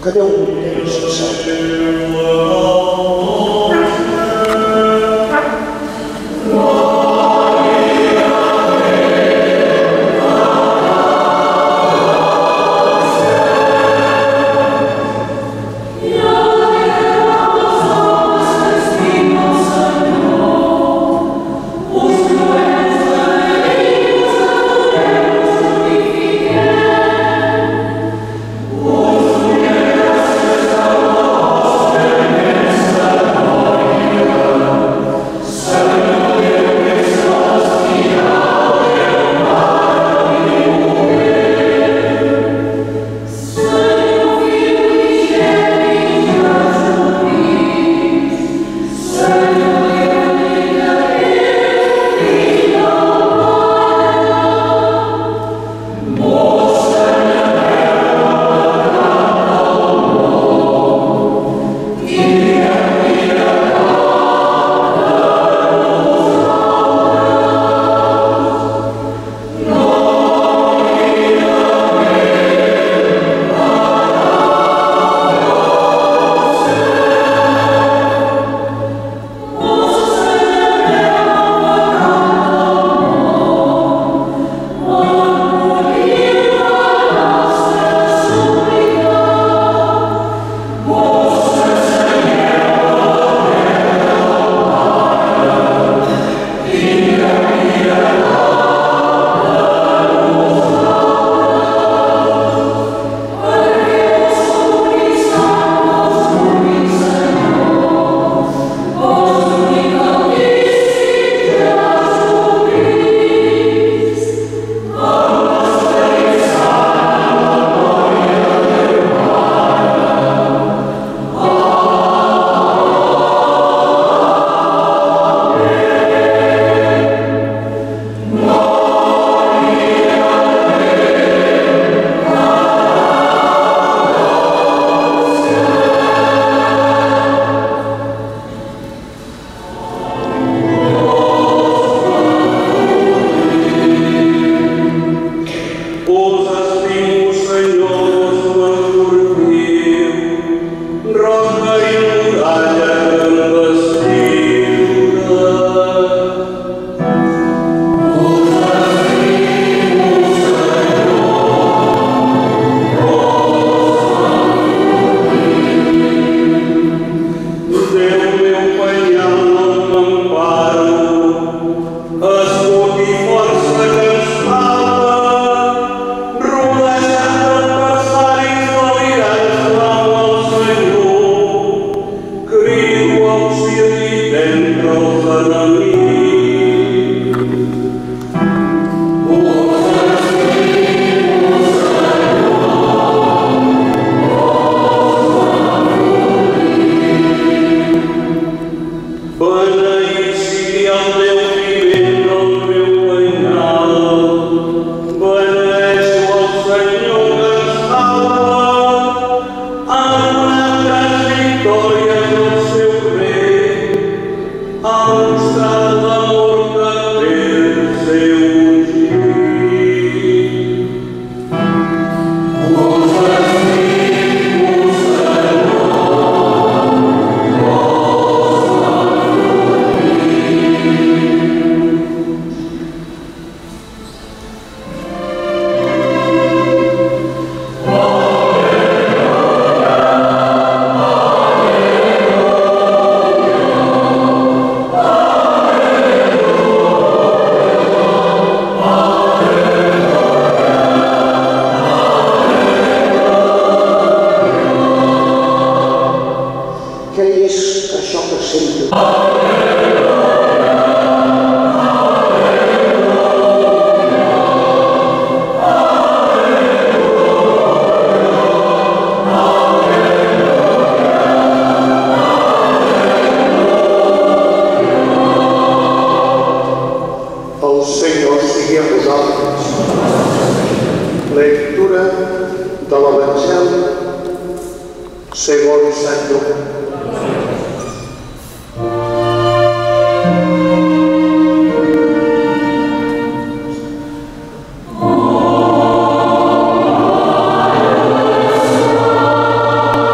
Cada um tem o seu céu. segons Sant Lluc. Oh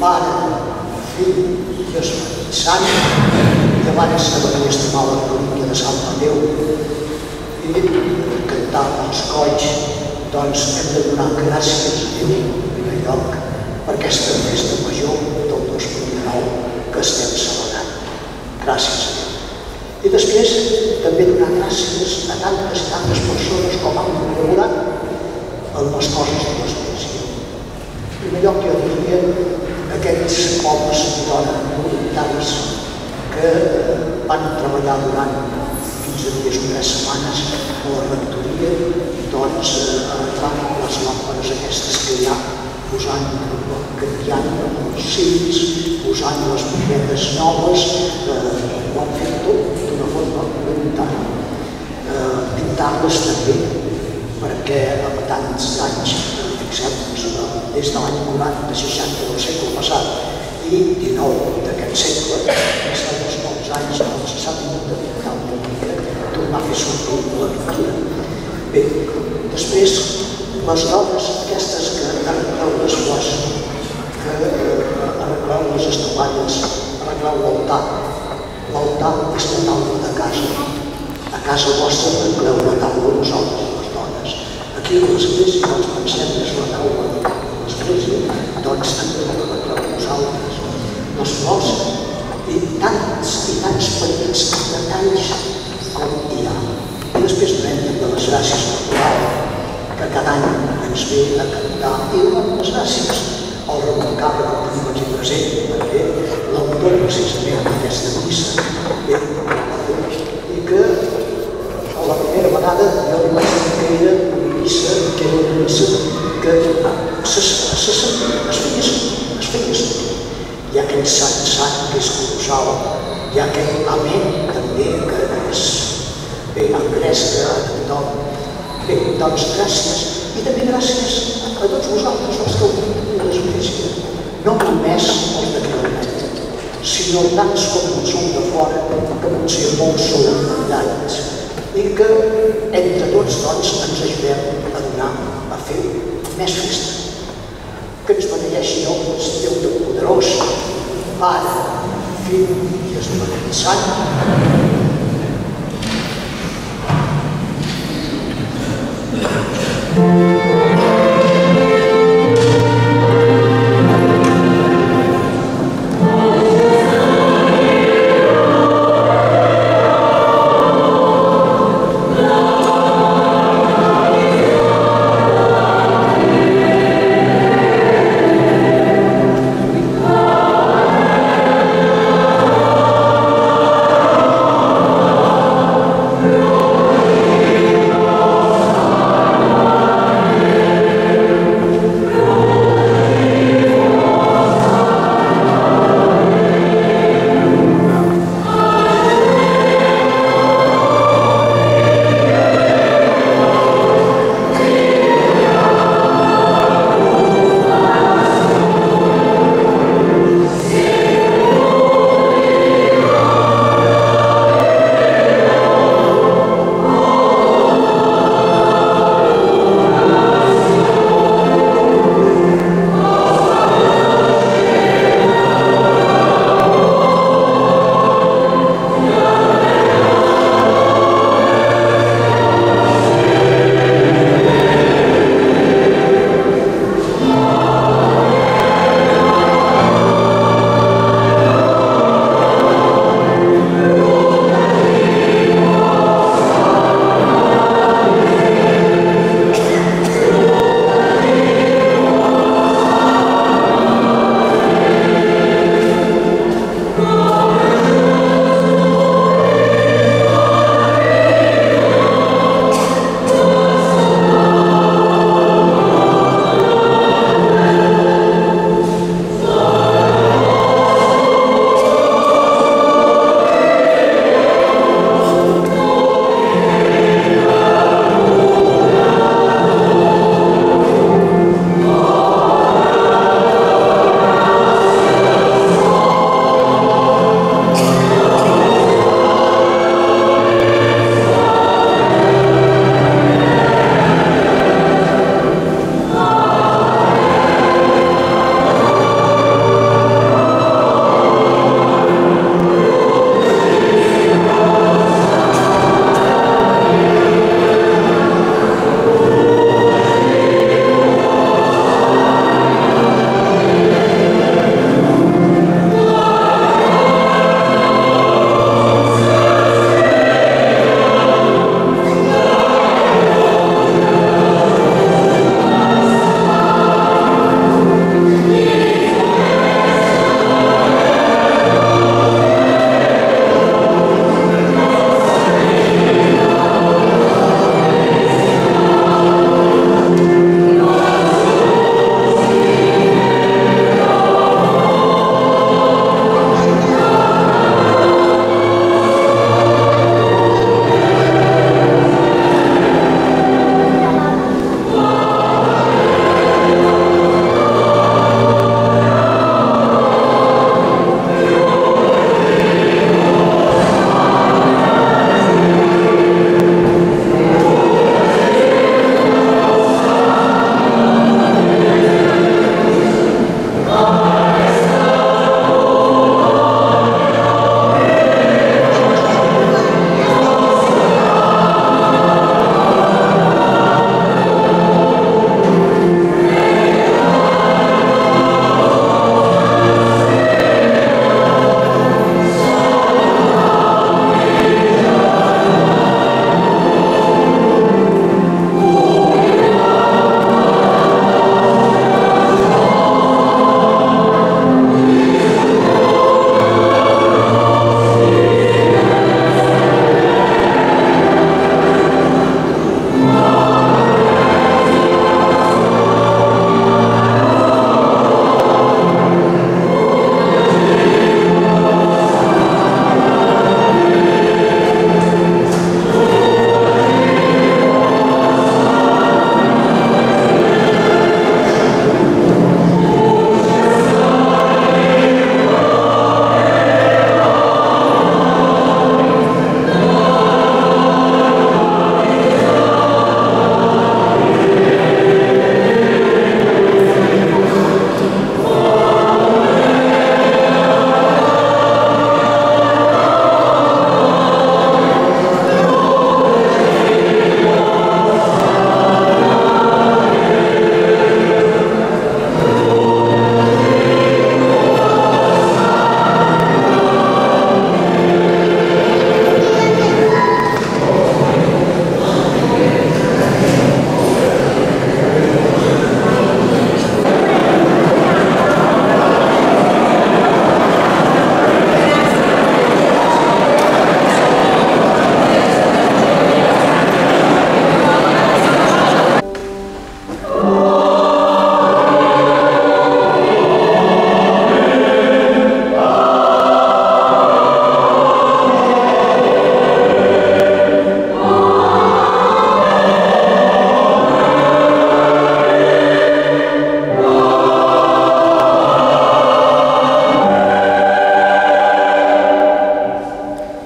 Pare, Fill i Esperit Sant, i abans de venir a estimar la relíquia de Sant Mateu i cantar els colls, doncs hem de donar gràcies a Déu, en primer lloc, per aquesta festa major del 2019 que estem celebrant. Gràcies a Déu. I després també donar gràcies a tantes i tantes persones com han col·laborat en les coses de l'Església. En primer lloc, jo diria aquells homes i dones voluntaris que van treballar durant 15 dies o 3 setmanes a la rectoria, doncs arreglant les làmpades aquestes que hi ha, canviant els cils, posant les bombetes noves, ho han fet tot d'una forma voluntària. Pintar-les també, perquè amb tants anys, fixem-nos, des de l'any 40-60 del segle passat i 19 d'aquest segle, fins als molts anys s'ha tingut de pintar una mica, tornar a fer sortir la pintura. Bé, després, les dones aquestes que arregleu les flors, que arregleu les estovalles, arregleu l'altar. L'altar és la taula de casa. A casa vostra arregleu la taula vosaltres, les dones. Aquí a l'església, doncs pensem que és la taula de l'església, doncs també l'arregleu vosaltres. Les flors i tants petits detalls com hi ha. I després donem també les gràcies al coral, que cada any ens ve a cantar i donem les gràcies al Ramon Cabra, que tenim aquí present, perquè l'autor precisament d'aquesta missa ve i que a la primera vegada jo li vaig dir que era una missa que es feia sentir. Hi ha aquell sant que és colossal, hi ha aquell amén també que és ben engresca a tothom. Bé, doncs gràcies, i també gràcies a tots vosaltres els que heu vingut a l'església, no només els de Creunet, sinó tants com els som de fora, que potser molts sou enllats, i que entre tots doncs ens ajudem a donar, a fer més festa. Que ens beneeixi el Déu Todopoderós, Pare, Fill i Esperit Sant,